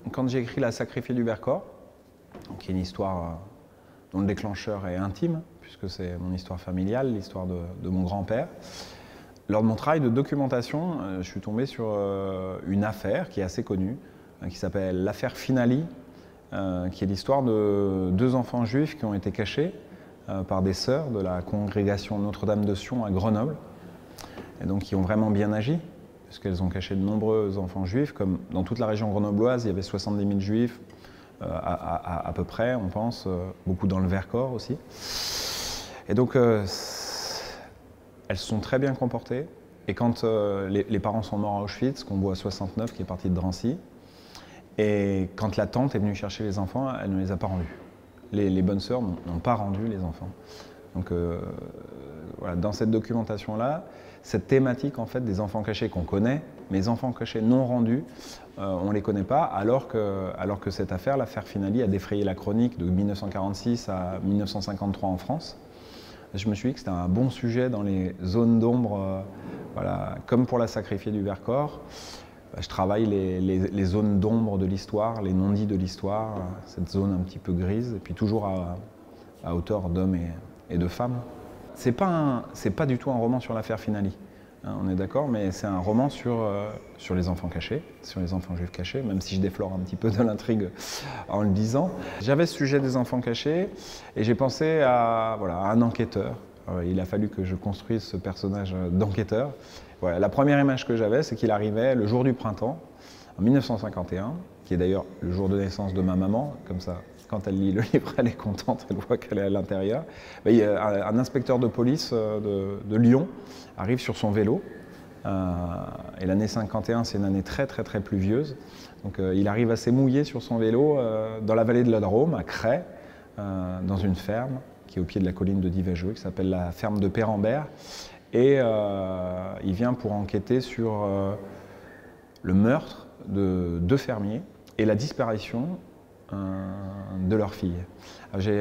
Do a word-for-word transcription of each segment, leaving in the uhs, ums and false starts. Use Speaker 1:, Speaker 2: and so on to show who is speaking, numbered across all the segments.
Speaker 1: quand j'ai écrit La sacrifiée du Vercors, qui est une histoire dont le déclencheur est intime, puisque c'est mon histoire familiale, l'histoire de, de mon grand-père, lors de mon travail de documentation, je suis tombé sur une affaire qui est assez connue, qui s'appelle l'affaire Finali, qui est l'histoire de deux enfants juifs qui ont été cachés par des sœurs de la congrégation Notre-Dame de Sion à Grenoble, et donc qui ont vraiment bien agi, puisqu'elles ont caché de nombreux enfants juifs, comme dans toute la région grenobloise, il y avait soixante-dix mille juifs, euh, à, à, à peu près, on pense, euh, beaucoup dans le Vercors aussi. Et donc, euh, elles se sont très bien comportées, et quand euh, les, les parents sont morts à Auschwitz, qu'on voit soixante-neuf, qui est parti de Drancy, et quand la tante est venue chercher les enfants, elle ne les a pas rendus. Les, les bonnes sœurs n'ont pas rendu les enfants. Donc, euh, voilà, dans cette documentation-là, cette thématique en fait, des enfants cachés qu'on connaît, mais les enfants cachés non rendus, euh, on ne les connaît pas, alors que, alors que cette affaire, l'affaire Finali, a défrayé la chronique de mille neuf cent quarante-six à mille neuf cent cinquante-trois en France. Je me suis dit que c'était un bon sujet dans les zones d'ombre, euh, voilà, comme pour La sacrifiée du Vercors. Je travaille les, les, les zones d'ombre de l'histoire, les non-dits de l'histoire, cette zone un petit peu grise, et puis toujours à, à hauteur d'hommes et, et de femmes. C'est pas, c'est pas du tout un roman sur l'affaire Finali, hein, on est d'accord, mais c'est un roman sur, euh, sur les enfants cachés, sur les enfants juifs cachés, même si je déflore un petit peu de l'intrigue en le disant. J'avais ce sujet des enfants cachés, et j'ai pensé à, voilà, à un enquêteur. Euh, il a fallu que je construise ce personnage d'enquêteur. Voilà, la première image que j'avais, c'est qu'il arrivait le jour du printemps, en mille neuf cent cinquante et un, qui est d'ailleurs le jour de naissance de ma maman, comme ça, quand elle lit le livre, elle est contente, elle voit qu'elle est à l'intérieur. Un inspecteur de police de, de Lyon arrive sur son vélo, euh, et l'année cinquante et un, c'est une année très très très pluvieuse, donc euh, il arrive assez mouillé sur son vélo euh, dans la vallée de la Drôme, à Cray, euh, dans une ferme qui est au pied de la colline de Divajoué, qui s'appelle la ferme de Pérambert. Et euh, il vient pour enquêter sur euh, le meurtre de deux fermiers et la disparition euh, de leur fille. Euh,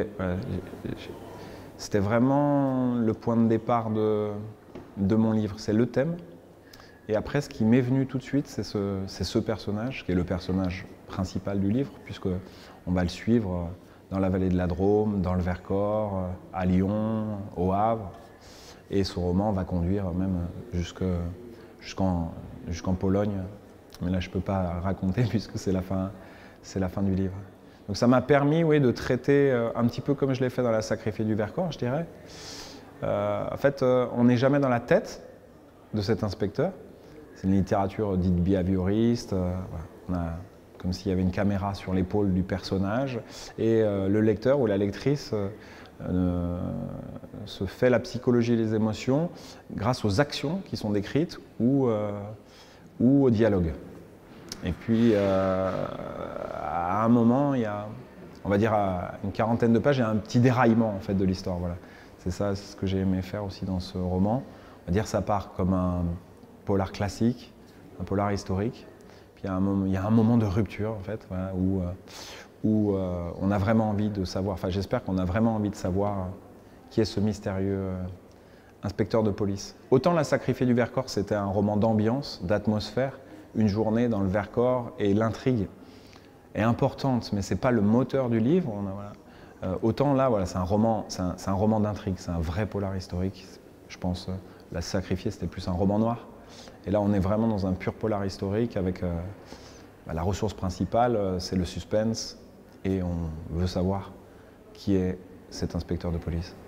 Speaker 1: C'était vraiment le point de départ de, de mon livre, c'est le thème. Et après, ce qui m'est venu tout de suite, c'est ce, c'est ce personnage, qui est le personnage principal du livre, puisqu'on va le suivre dans la vallée de la Drôme, dans le Vercors, à Lyon, au Havre. Et ce roman va conduire même jusqu'en jusqu'en Pologne. Mais là, je ne peux pas raconter puisque c'est la fin, c'est la fin du livre. Donc ça m'a permis, oui, de traiter un petit peu comme je l'ai fait dans La sacrifiée du Vercors, je dirais. Euh, en fait, on n'est jamais dans la tête de cet inspecteur. C'est une littérature dite behavioriste. Euh, voilà. On a, comme s'il y avait une caméra sur l'épaule du personnage. Et euh, le lecteur ou la lectrice euh, Euh, se fait la psychologie et les émotions grâce aux actions qui sont décrites ou, euh, ou au dialogue. Et puis, euh, à un moment, il y a, on va dire à une quarantaine de pages, il y a un petit déraillement en fait, de l'histoire. Voilà. C'est ça, c'est ce que j'ai aimé faire aussi dans ce roman. On va dire ça part comme un polar classique, un polar historique. Puis il y a un moment, il y a un moment de rupture en fait, voilà, où, euh, où euh, on a vraiment envie de savoir, enfin j'espère qu'on a vraiment envie de savoir qui est ce mystérieux euh, inspecteur de police. Autant La sacrifiée du Vercors, c'était un roman d'ambiance, d'atmosphère, une journée dans le Vercors, et l'intrigue est importante, mais c'est pas le moteur du livre. On a, voilà. euh, autant là, voilà, c'est un roman, c'est un, c'est un roman d'intrigue, c'est un vrai polar historique. Je pense, euh, La sacrifiée, c'était plus un roman noir. Et là, on est vraiment dans un pur polar historique avec euh, bah, la ressource principale, euh, c'est le suspense. Et on veut savoir qui est cet inspecteur de police.